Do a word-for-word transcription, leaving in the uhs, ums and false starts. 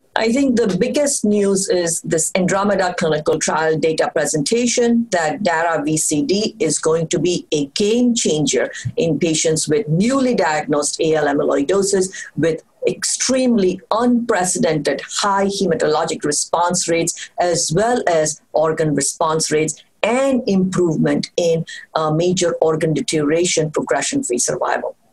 I think the biggest news is this Andromeda clinical trial data presentation that Dara V C D is going to be a game changer in patients with newly diagnosed A L amyloidosis with extremely unprecedented high hematologic response rates as well as organ response rates and improvement in uh, major organ deterioration progression-free survival.